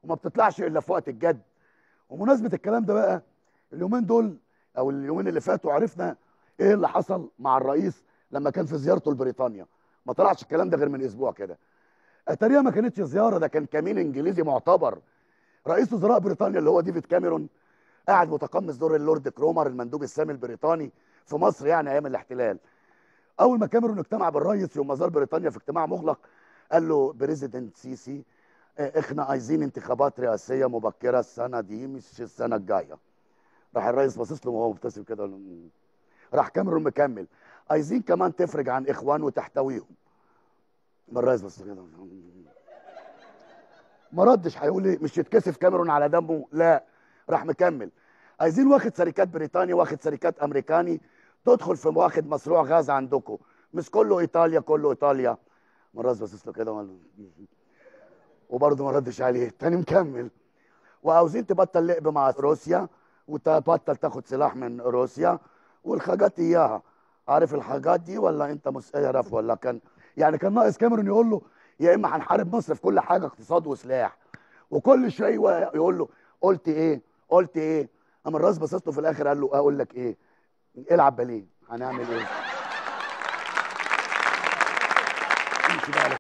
وما بتطلعش الا في وقت الجد. ومناسبه الكلام ده بقى، اليومين دول او اليومين اللي فاتوا عرفنا ايه اللي حصل مع الرئيس لما كان في زيارته لبريطانيا. ما طلعش الكلام ده غير من اسبوع كده. اتاريها ما كانتش زياره، ده كان كمين انجليزي معتبر. رئيس وزراء بريطانيا اللي هو ديفيد كاميرون قاعد متقمص دور اللورد كرومر المندوب السامي البريطاني في مصر يعني ايام الاحتلال. اول ما كاميرون اجتمع بالرئيس يوم ما زار بريطانيا في اجتماع مغلق، قال له بريزيدنت سيسي، احنا عايزين انتخابات رئاسيه مبكره السنه دي مش السنه الجايه. راح الرئيس باصص له وهو مبتسم كده، قال له راح كاميرون مكمل، عايزين كمان تفرج عن اخوان وتحتويهم. ما الرئيس بص كده، ما ردش. هيقول ايه؟ مش يتكسف كاميرون على دمه؟ لا. راح مكمل، عايزين واخد شركات بريطاني واخد شركات امريكاني تدخل في واخد مشروع غاز عندكم، مش كله ايطاليا كله ايطاليا. مرة بص له كده وبرضه ما ردش عليه. تاني مكمل، وعاوزين تبطل لعب مع روسيا وتبطل تاخد سلاح من روسيا والحاجات اياها. عارف الحاجات دي ولا انت مش عارف؟ ولا كان يعني كان ناقص كاميرون يقول له يا اما هنحارب مصر في كل حاجه اقتصاد وسلاح، وكل شويه يقول له قلت ايه قلت ايه. اما الراس بصص له في الاخر قال له اقول لك ايه، العب باليه، هنعمل ايه؟